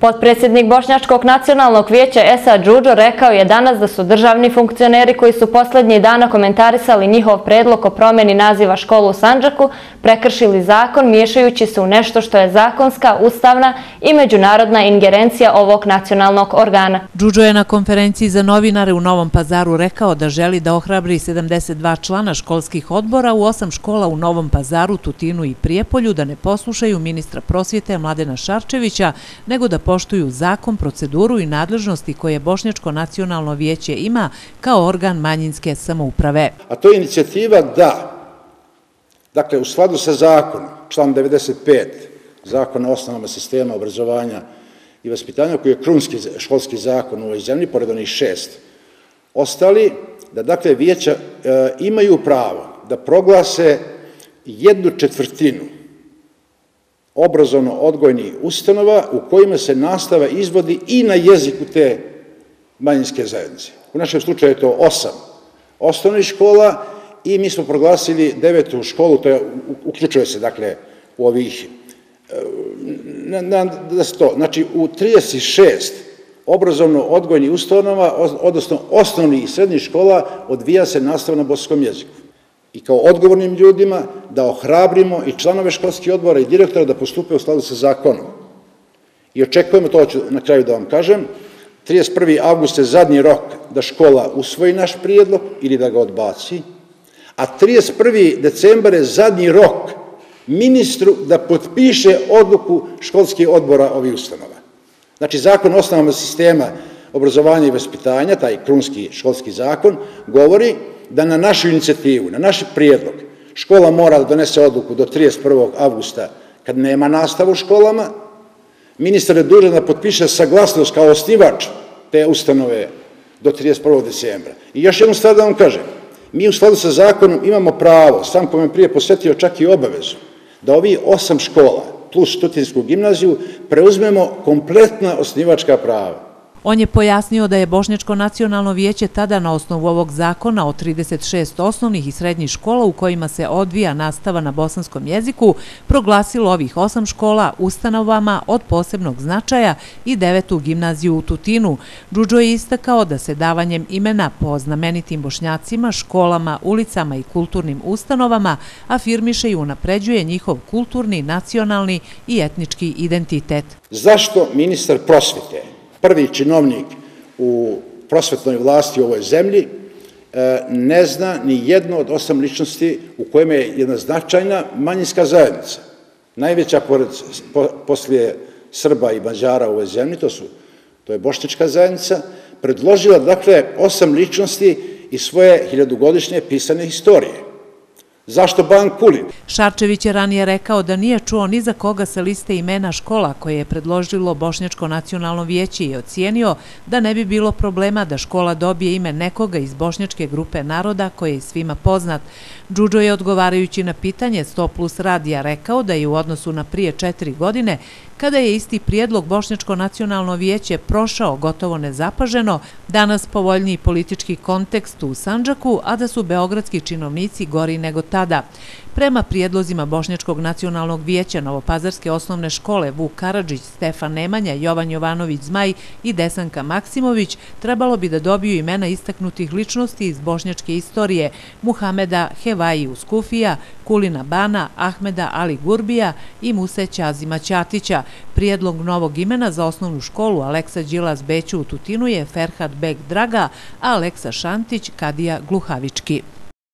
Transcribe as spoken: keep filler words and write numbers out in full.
Potpredsjednik Bošnjačkog nacionalnog vijeća Esad Džudžo rekao je danas da su državni funkcioneri koji su posljednjih dana komentarisali njihov predlog o promjeni naziva škole u Sandžaku prekršili zakon miješajući se u nešto što je zakonska, ustavna i međunarodna ingerencija ovog nacionalnog organa. Džudžo je na konferenciji za novinare u Novom Pazaru rekao da želi da ohrabri sedamdeset dva člana školskih odbora u osam škola u Novom Pazaru, Tutinu i Prijepolju da ne poslušaju ministra prosvjete Mladena Šarčevića, nego da poštuju zakon, proceduru i nadležnosti koje Bošnjačko nacionalno vijeće ima kao organ manjinske samouprave. A to je inicijativa da, dakle, u skladu sa zakonom, član devedeset pet Zakona o osnovama sistema obrazovanja i vaspitanja, koji je krunski školski zakon u ovoj zemlji, pored onih šest ostali, da, dakle, vijeća e, imaju pravo da proglase jednu četvrtinu obrazovno-odgojnih ustanova u kojima se nastava izvodi i na jeziku te manjinske zajednice. U našem slučaju je to osam osnovnih škola i mi smo proglasili devetu školu, to je, uključuje se, dakle, u ovih, na, na, da se to, znači u trideset šest obrazovno-odgojnih ustanova, odnosno osnovnih i srednjih škola, odvija se nastava na bosanskom jeziku. I kao odgovornim ljudima da ohrabrimo i članove školskih odbora i direktora da postupe u skladu sa zakonom. I očekujemo, to ću na kraju da vam kažem, trideset prvi avgust je zadnji rok da škola usvoji naš prijedlog ili da ga odbaci, a trideset prvi decembar je zadnji rok ministru da potpiše odluku školskih odbora ovih ustanova. Znači, zakon o osnovama sistema obrazovanja i vaspitanja, taj krunski školski zakon, govori da na našu inicijativu, na naš prijedlog, škola mora da donese odluku do trideset prvog avgusta kad nema nastavu u školama, ministar je dužan da potpiše saglasnost kao osnivač te ustanove do trideset prvog decembra. I još jednu stvar da vam kažem, mi u skladu sa zakonom imamo pravo, sam ko me prije posjetio čak i obavezu, da ovi osam škola plus Tutinsku gimnaziju preuzmemo kompletna osnivačka prava. On je pojasnio da je Bošnjačko nacionalno vijeće tada na osnovu ovog zakona o trideset šest osnovnih i srednjih škola u kojima se odvija nastava na bosanskom jeziku proglasilo ovih osam škola ustanovama od posebnog značaja i devetu gimnaziju u Tutinu. Džudžo je istakao da se davanjem imena po znamenitim Bošnjacima, školama, ulicama i kulturnim ustanovama afirmiše i unapređuje njihov kulturni, nacionalni i etnički identitet. Zašto ministar prosvjete, prvi činovnik u prosvetnoj vlasti u ovoj zemlji, ne zna ni jedno od osam ličnosti u kojima je jedna značajna manjinska zajednica? Najveća poslije Srba i Mađara u ovoj zemlji, to, su, to je bošnjačka zajednica, predložila, dakle, osam ličnosti iz svoje hiljadugodišnje pisane historije. Zašto Ban Kulin? Šarčević je ranije rekao da nije čuo ni za koga sa liste imena škola koje je predložilo Bošnjačko nacionalno vijeće i ocijenio da ne bi bilo problema da škola dobije ime nekoga iz bošnjačke grupe naroda koji je svima poznat. Džudžo je odgovarajući na pitanje sto plus radija rekao da je u odnosu na prije četiri godine, kada je isti prijedlog Bošnjačko nacionalno vijeće prošao gotovo nezapaženo, danas povoljniji politički kontekst u Sandžaku, a da su beogradski činovnici gori nego tada. Prema prijedlozima Bošnjačkog nacionalnog vijeća Novopazarske osnovne škole Vuk Karadžić, Stefan Nemanja, Jovan Jovanović Zmaj i Desanka Maksimović trebalo bi da dobiju imena istaknutih ličnosti iz bošnjačke istorije Muhameda Hevaji Uskufija, Kulina Bana, Ahmeda Ali Gurbija i Muse Ćazima Ćatića. Prijedlog novog imena za osnovnu školu Aleksa Đilas Beću u Tutinu je Ferhat Beg Draga, a Aleksa Šantić Kadija Gluhavički.